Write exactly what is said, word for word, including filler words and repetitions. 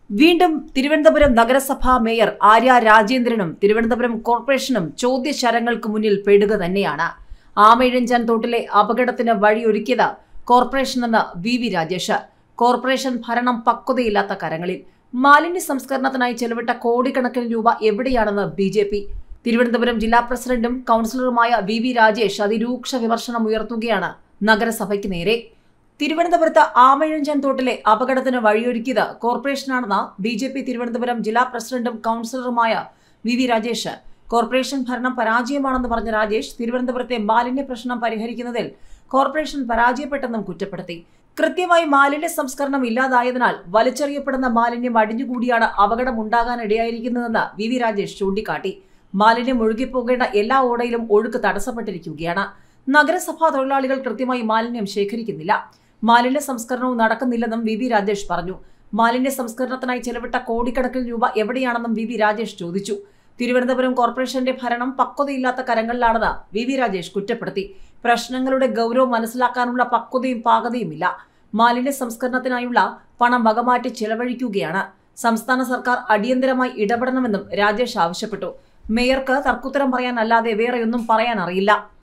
വീണ്ടും തിരുവനന്തപുരം നഗരസഭാ മേയർ ആര്യ രാജേന്ദ്രനും തിരുവനന്തപുരം കോർപ്പറേഷനും ചോദ്യശരങ്ങൾക്ക് മുന്നിൽ പെടുക തന്നെയാണ്. ആമയിഴഞ്ചാൻ തോട്ടിലെ അപകടത്തിന് വഴിയൊരുക്കിയത് കോർപ്പറേഷനെന്ന് വി വി രാജേഷ്. കോർപ്പറേഷൻ ഭരണം പക്വതയില്ലാത്ത കരങ്ങളിൽ. മാലിന്യ സംസ്കരണത്തിനായി ചെലവിട്ട കോടിക്കണക്കിന് രൂപ എവിടെയാണെന്ന് ബി ജെ പി. തിരുവനന്തപുരം ജില്ലാ പ്രസിഡന്റും കൌൺസിലറുമായ വി വി രാജേഷ് അതിരൂക്ഷ വിമർശനം ഉയർത്തുകയാണ് നഗരസഭയ്ക്ക് നേരെ. തിരുവനന്തപുരത്ത് ആമയിഴഞ്ചാൻ തോട്ടിലെ അപകടത്തിന് വഴിയൊരുക്കിയത് കോർപ്പറേഷനാണെന്ന് ബി ജെ പി തിരുവനന്തപുരം ജില്ലാ പ്രസിഡന്റും കൌൺസിലറുമായ വി വി രാജേഷ്. കോർപ്പറേഷൻ ഭരണം പരാജയമാണെന്ന് പറഞ്ഞ രാജേഷ് തിരുവനന്തപുരത്തെ മാലിന്യ പ്രശ്നം പരിഹരിക്കുന്നതിൽ കോർപ്പറേഷൻ പരാജയപ്പെട്ടെന്നും കുറ്റപ്പെടുത്തി. കൃത്യമായി മാലിന്യ സംസ്കരണം ഇല്ലാതായതിനാൽ വലിച്ചെറിയപ്പെടുന്ന മാലിന്യം അടിഞ്ഞുകൂടിയാണ് അപകടമുണ്ടാകാനിടയായിരിക്കുന്നതെന്ന് വി വി രാജേഷ് ചൂണ്ടിക്കാട്ടി. മാലിന്യം ഒഴുകിപ്പോകേണ്ട എല്ലാ ഓടയിലും ഒഴുക്ക് തടസ്സപ്പെട്ടിരിക്കുകയാണ്. നഗരസഭാ തൊഴിലാളികൾ കൃത്യമായി മാലിന്യം ശേഖരിക്കുന്നില്ല. മാലിന്യ സംസ്കരണവും നടക്കുന്നില്ലെന്നും വി വി രാജേഷ് പറഞ്ഞു. മാലിന്യ സംസ്കരണത്തിനായി ചെലവിട്ട കോടിക്കണക്കിന് രൂപ എവിടെയാണെന്നും വി വി രാജേഷ് ചോദിച്ചു. തിരുവനന്തപുരം കോർപ്പറേഷന്റെ ഭരണം പക്വതയില്ലാത്ത കരങ്ങളിലാണെന്ന് വി വി രാജേഷ് കുറ്റപ്പെടുത്തി. പ്രശ്നങ്ങളുടെ ഗൗരവം മനസ്സിലാക്കാനുള്ള പക്വതയും പാകതയുമില്ല. മാലിന്യ സംസ്കരണത്തിനായുള്ള പണം വകമാറ്റി ചെലവഴിക്കുകയാണ്. സംസ്ഥാന സർക്കാർ അടിയന്തരമായി ഇടപെടണമെന്നും രാജേഷ് ആവശ്യപ്പെട്ടു. മേയർക്ക് തർക്കുത്തരം പറയാനല്ലാതെ വേറെയൊന്നും പറയാൻ അറിയില്ല.